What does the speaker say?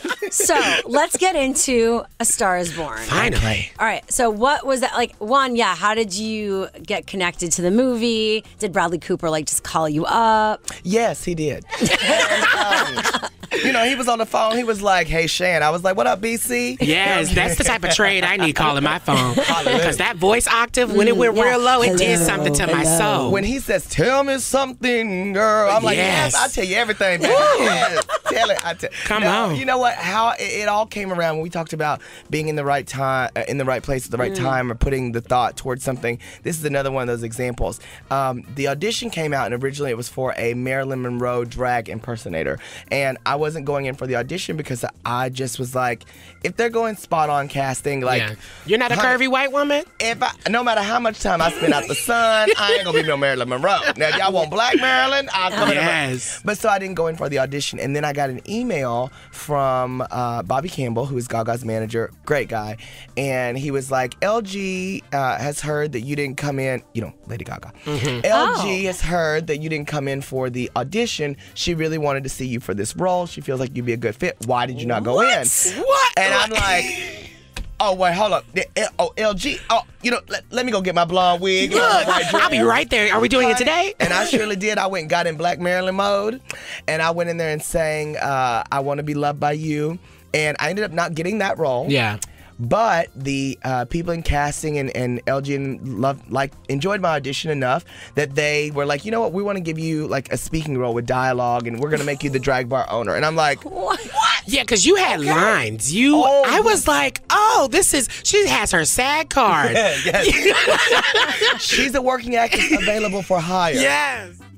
So let's get into A Star Is Born. Finally. All right. So what was that like? One, yeah. How did you get connected to the movie? Did Bradley Cooper like just call you up? Yes, he did. And, he was on the phone. He was like, "Hey, Shan." I was like, "What up, BC?" Yes, that's the type of trade I need calling my phone. Because that voice octave, when it went real low, it did something to my soul. When he says, "Tell me something, girl," I'm like, "Yes, I'll tell you everything, baby." Yes, tell it. Come on. You know what? How it all came around when we talked about being in the right time, in the right place at the right time, or putting the thought towards something. This is another one of those examples. The audition came out, and originally it was for a Marilyn Monroe drag impersonator, and I wasn't going in for the audition because I just was like, if they're going spot on casting, like you're not a curvy white woman. No matter how much time I spend out the sun, I ain't gonna be no Marilyn Monroe. Now, if y'all want black Marilyn, I'll come in. But so I didn't go in for the audition, and then I got an email from Bobby Campbell, who is Gaga's manager, great guy, and he was like, LG has heard that you didn't come in, Lady Gaga. LG has heard that you didn't come in for the audition. She really wanted to see you for this role. She feels like you'd be a good fit. Why did you not go in? What? And I'm like, oh, wait, hold up. LG. Oh, let me go get my blonde wig. Look, I'll be right there. Are we doing it today? And I surely did. I went and got in Black Marilyn mode. And I went in there and sang, I Want to Be Loved by You. And I ended up not getting that role. Yeah. But the people in casting and LG enjoyed my audition enough that they were like, you know what, we want to give you like a speaking role with dialogue, and we're gonna make you the drag bar owner. And I'm like, what? Yeah, because you had lines. I was like, she has her SAG card. Yes. She's a working actress available for hire. Yes.